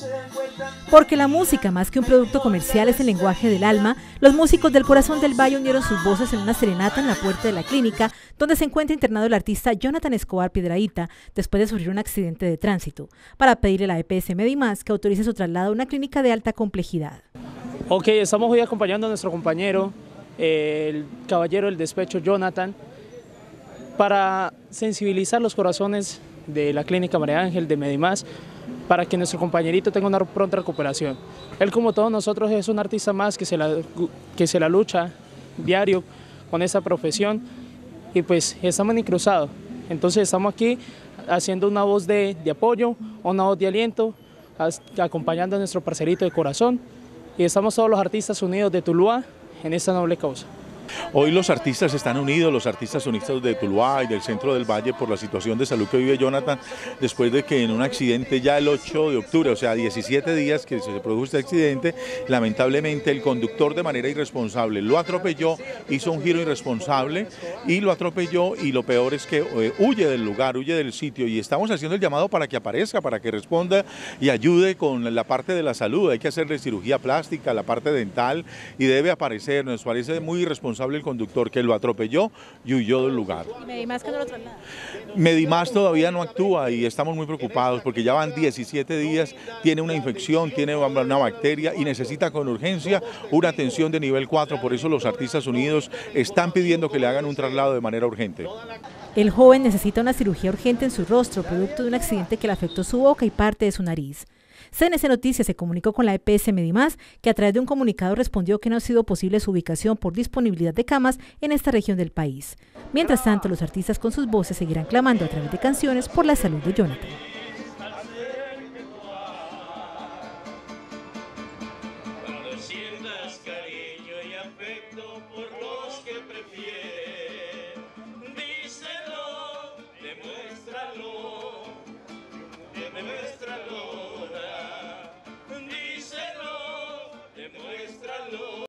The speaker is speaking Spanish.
Porque la música, más que un producto comercial, es el lenguaje del alma, los músicos del Corazón del Valle unieron sus voces en una serenata en la puerta de la clínica, donde se encuentra internado el artista Jonathan Escobar Piedrahita, después de sufrir un accidente de tránsito, para pedirle a la EPS Medimás que autorice su traslado a una clínica de alta complejidad. Ok, estamos hoy acompañando a nuestro compañero, el caballero del despecho Jonathan, para sensibilizar los corazones de la clínica María Ángel de Medimás, para que nuestro compañerito tenga una pronta recuperación. Él, como todos nosotros, es un artista más que se la lucha diario con esa profesión, y pues estamos en cruzado. Entonces estamos aquí haciendo una voz de apoyo, una voz de aliento, acompañando a nuestro parcerito de corazón, y estamos todos los artistas unidos de Tuluá en esta noble causa. Hoy los artistas están unidos, los artistas unidos de Tuluá y del centro del Valle, por la situación de salud que vive Jonathan, después de que en un accidente ya el 8 de octubre, o sea 17 días que se produjo este accidente, lamentablemente el conductor de manera irresponsable lo atropelló, hizo un giro irresponsable y lo atropelló, y lo peor es que huye del lugar, huye del sitio, y estamos haciendo el llamado para que aparezca, para que responda y ayude con la parte de la salud. Hay que hacerle cirugía plástica, la parte dental, y debe aparecer. Nos parece muy irresponsable el conductor que lo atropelló y huyó del lugar. ¿Y Medimás que no lo traslada? Medimás todavía no actúa y estamos muy preocupados porque ya van 17 días, tiene una infección, tiene una bacteria y necesita con urgencia una atención de nivel 4, por eso los artistas unidos están pidiendo que le hagan un traslado de manera urgente. El joven necesita una cirugía urgente en su rostro, producto de un accidente que le afectó su boca y parte de su nariz. CNC Noticias se comunicó con la EPS Medimás, que a través de un comunicado respondió que no ha sido posible su ubicación por disponibilidad de camas en esta región del país. Mientras tanto, los artistas con sus voces seguirán clamando a través de canciones por la salud de Jonathan. Cuando sientas cariño y afecto por